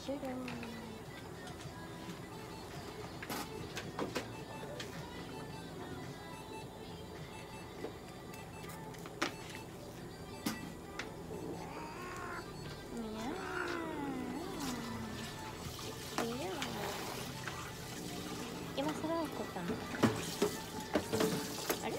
終了。今更起こったの？あれ？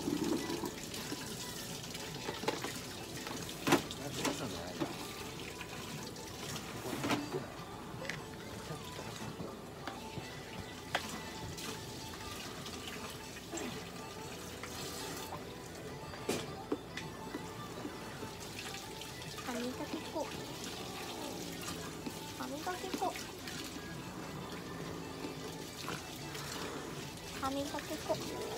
歯磨き粉。歯磨き粉。歯磨き粉。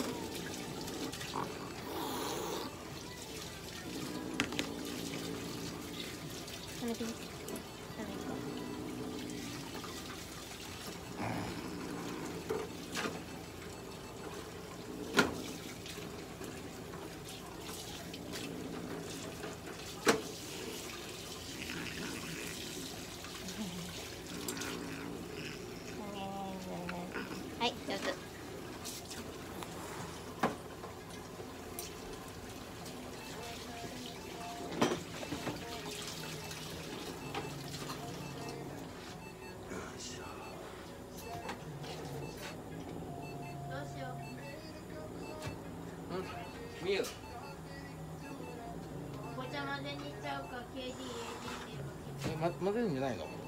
やめてみて。ダメか。はい、上手。 みゆごちゃ混ぜにしちゃうか KDAD って混ぜるんじゃないの？